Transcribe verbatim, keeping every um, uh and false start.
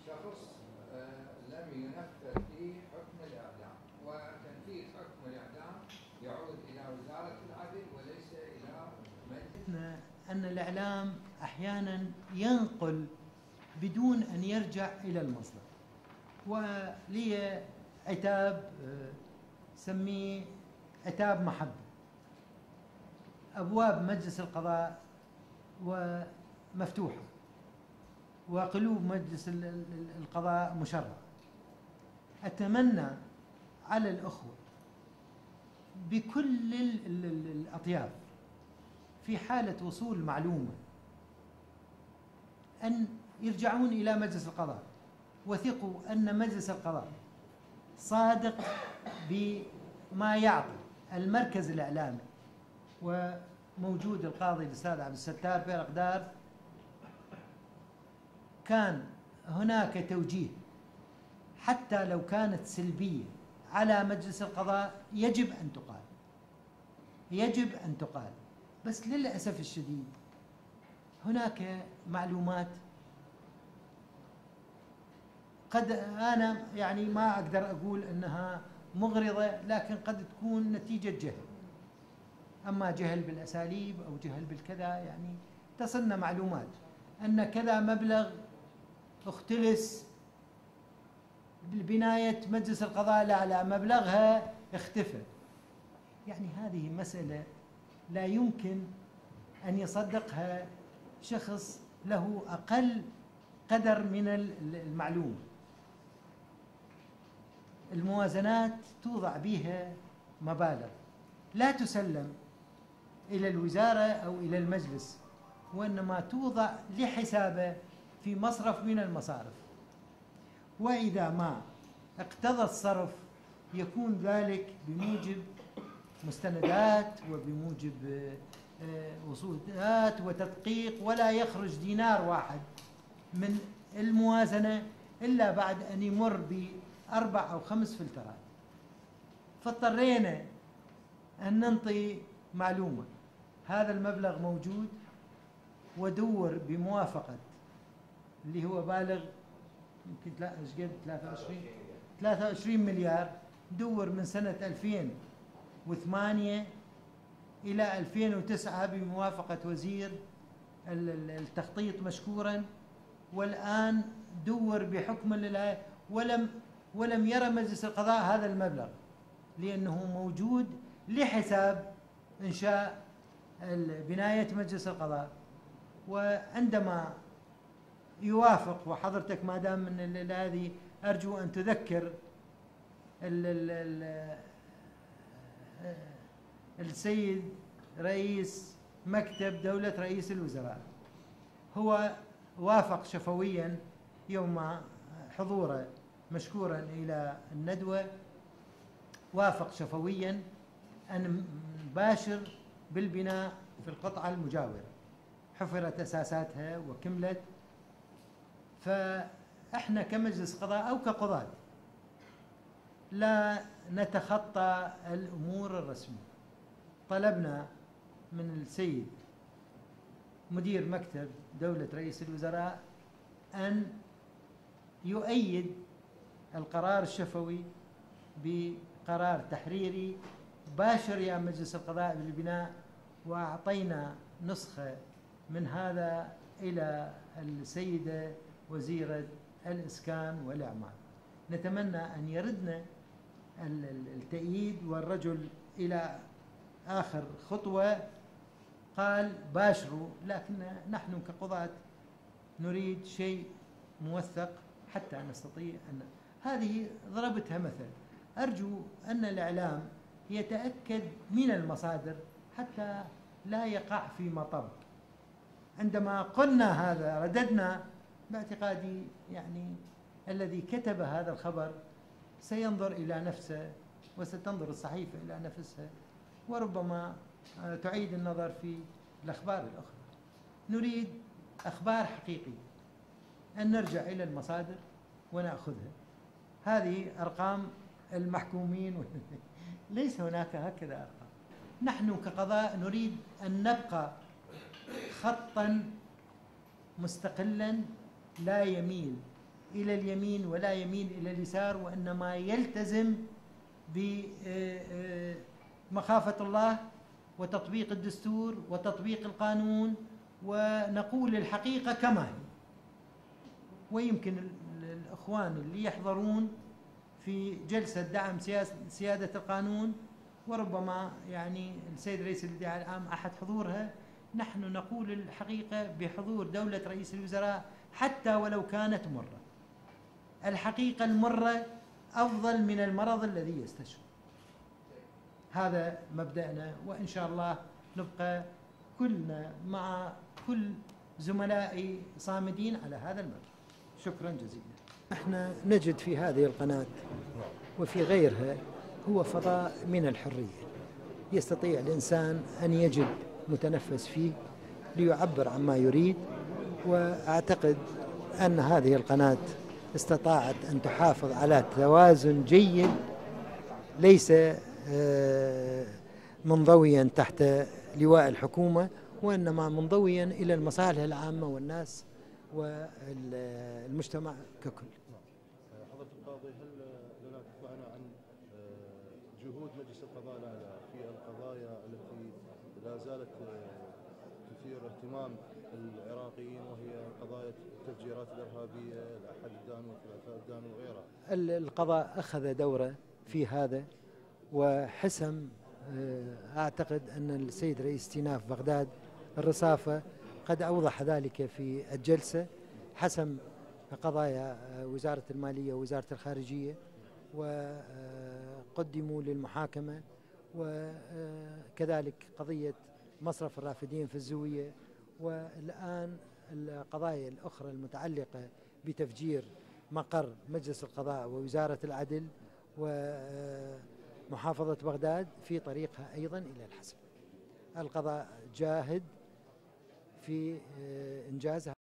شخص لم ينفذ فيه حكم الإعدام، وتنفيذ حكم الإعدام يعود إلى وزارة العدل وليس إلى مجلس. أن الإعلام أحيانا ينقل بدون أن يرجع إلى المصدر، ولي عتاب سميه عتاب محبة. أبواب مجلس القضاء ومفتوحة وقلوب مجلس القضاء مشرعة. أتمنى على الأخوة بكل الأطياف في حالة وصول معلومة أن يرجعون إلى مجلس القضاء، وثقوا أن مجلس القضاء صادق بما يعطي. المركز الإعلامي وموجود القاضي الأستاذ عبد الستار بيرقدار، كان هناك توجيه حتى لو كانت سلبية على مجلس القضاء يجب أن تقال، يجب أن تقال. بس للأسف الشديد هناك معلومات قد أنا يعني ما أقدر أقول أنها مغرضة، لكن قد تكون نتيجة جهل. أما جهل بالأساليب أو جهل بالكذا، يعني تصلنا معلومات أن كذا مبلغ اختلس ببناية مجلس القضاء، لا لا مبلغها اختفى. يعني هذه مسألة لا يمكن أن يصدقها شخص له أقل قدر من المعلومة. الموازنات توضع بها مبالغ لا تسلم إلى الوزارة أو إلى المجلس، وإنما توضع لحسابه في مصرف من المصارف، وإذا ما اقتضى الصرف يكون ذلك بموجب مستندات وبموجب وصولات وتدقيق، ولا يخرج دينار واحد من الموازنة إلا بعد أن يمر بأربع أو خمس فلترات. فاضطرينا أن ننطي معلومة هذا المبلغ موجود، ودور بموافقة اللي هو بالغ يمكن ثلاثة وعشرين مليار، دور من سنة ألفين وثمانية إلى ألفين وتسعة بموافقة وزير التخطيط مشكورا، والآن دور بحكم لله، ولم ولم يرى مجلس القضاء هذا المبلغ لأنه موجود لحساب إنشاء بناية مجلس القضاء. وعندما يوافق، وحضرتك ما دام من هذه أرجو أن تذكر ال ال ال السيد رئيس مكتب دولة رئيس الوزراء، هو وافق شفويا يوم حضوره مشكورا إلى الندوة، وافق شفويا أن نباشر بالبناء في القطعة المجاورة، حفرت أساساتها وكملت. فإحنا كمجلس قضاء أو كقضاة لا نتخطى الأمور الرسمية. طلبنا من السيد مدير مكتب دولة رئيس الوزراء أن يؤيد القرار الشفوي بقرار تحريري باشر يا مجلس القضاء بالبناء، وأعطينا نسخة من هذا إلى السيدة وزيرة الإسكان والإعمار. نتمنى أن يردنا التأييد، والرجل إلى آخر خطوة قال باشروا، لكن نحن كقضاة نريد شيء موثق حتى نستطيع أن هذه ضربتها مثل. أرجو أن الإعلام يتأكد من المصادر حتى لا يقع في مطب. عندما قلنا هذا رددنا باعتقادي يعني الذي كتب هذا الخبر سينظر إلى نفسه، وستنظر الصحيفة إلى نفسها، وربما تعيد النظر في الأخبار الأخرى. نريد أخبار حقيقية، أن نرجع إلى المصادر ونأخذها. هذه أرقام المحكومين ليس هناك هكذا أرقام. نحن كقضاء نريد أن نبقى خطا مستقلا لا يميل إلى اليمين ولا يمين إلى اليسار، وإنما يلتزم بمخافة الله وتطبيق الدستور وتطبيق القانون، ونقول الحقيقة كما هي. ويمكن الإخوان اللي يحضرون في جلسة دعم سيادة القانون، وربما يعني السيد رئيس الإدارة العام أحد حضورها، نحن نقول الحقيقة بحضور دولة رئيس الوزراء حتى ولو كانت مرة. الحقيقة المرة أفضل من المرض الذي يستشفى. هذا مبدأنا، وإن شاء الله نبقى كلنا مع كل زملائي صامدين على هذا المبدأ. شكرا جزيلا. احنا نجد في هذه القناة وفي غيرها هو فضاء من الحرية، يستطيع الإنسان أن يجد متنفس فيه ليعبر عما يريد، وأعتقد أن هذه القناة استطاعت أن تحافظ على توازن جيد، ليس منضويا تحت لواء الحكومة، وإنما منضويا إلى المصالح العامة والناس والمجتمع ككل. حضرة القاضي، هل لنا تتبعنا عن جهود مجلس القضاء الأعلى في القضايا التي لا زالت تثير اهتمام العراقيين، وهي قضايا التفجيرات الإرهابية، الأحد الدانو والثلاثاء الدانو وغيرها؟ القضاء أخذ دوره في هذا وحسم. أعتقد أن السيد رئيس استئناف بغداد الرصافة قد أوضح ذلك في الجلسة، حسم قضايا وزارة المالية ووزارة الخارجية وقدموا للمحاكمة، وكذلك قضية مصرف الرافدين في الزوية، والآن القضايا الأخرى المتعلقة بتفجير مقر مجلس القضاء ووزارة العدل ومحافظة بغداد في طريقها أيضا إلى الحسم. القضاء جاهد في إنجاز